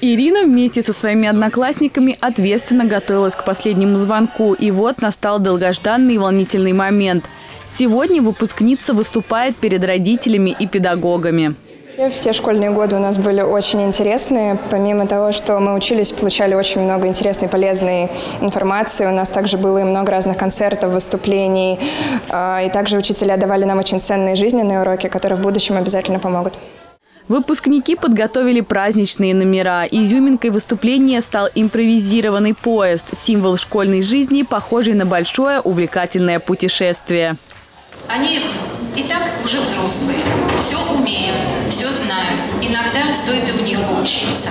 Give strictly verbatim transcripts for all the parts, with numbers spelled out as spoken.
Ирина вместе со своими одноклассниками ответственно готовилась к последнему звонку. И вот настал долгожданный и волнительный момент. Сегодня выпускница выступает перед родителями и педагогами. Все школьные годы у нас были очень интересные. Помимо того, что мы учились, получали очень много интересной, полезной информации. У нас также было и много разных концертов, выступлений. И также учителя давали нам очень ценные жизненные уроки, которые в будущем обязательно помогут. Выпускники подготовили праздничные номера. Изюминкой выступления стал импровизированный поезд – символ школьной жизни, похожий на большое увлекательное путешествие. Они и так уже взрослые, все умеют, все знают. Иногда стоит и у них поучиться.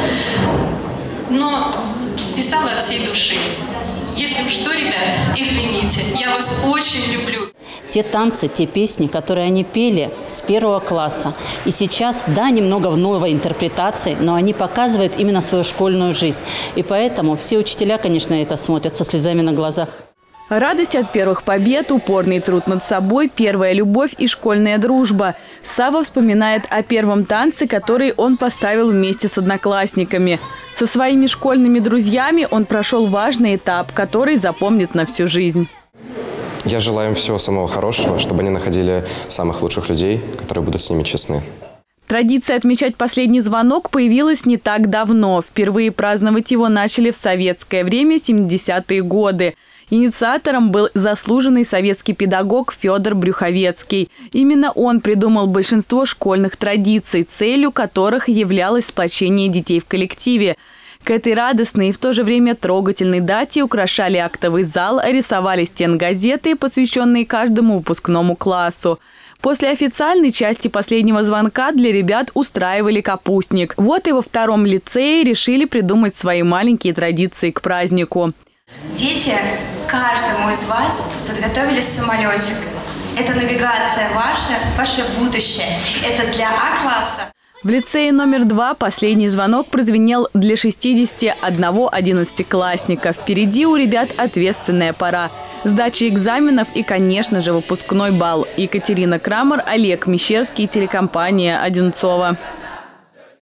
Но писала от всей души. Если что, ребят, извините, я вас очень люблю. Те танцы, те песни, которые они пели с первого класса. И сейчас, да, немного в новой интерпретации, но они показывают именно свою школьную жизнь. И поэтому все учителя, конечно, это смотрят со слезами на глазах. Радость от первых побед, упорный труд над собой, первая любовь и школьная дружба. Сава вспоминает о первом танце, который он поставил вместе с одноклассниками. Со своими школьными друзьями он прошел важный этап, который запомнит на всю жизнь. Я желаю им всего самого хорошего, чтобы они находили самых лучших людей, которые будут с ними честны. Традиция отмечать последний звонок появилась не так давно. Впервые праздновать его начали в советское время, семидесятые годы. Инициатором был заслуженный советский педагог Федор Брюховецкий. Именно он придумал большинство школьных традиций, целью которых являлось сплочение детей в коллективе. К этой радостной и в то же время трогательной дате украшали актовый зал, рисовали стенгазеты, посвященные каждому выпускному классу. После официальной части последнего звонка для ребят устраивали капустник. Вот и во втором лицее решили придумать свои маленькие традиции к празднику. Дети, каждому из вас подготовили самолетик. Это навигация ваша, ваше будущее. Это для А-класса. В лицее номер два последний звонок прозвенел для шестидесяти одного одиннадцатиклассника. Впереди у ребят ответственная пора. Сдача экзаменов и, конечно же, выпускной бал. Екатерина Крамер, Олег Мещерский, телекомпания «Одинцово».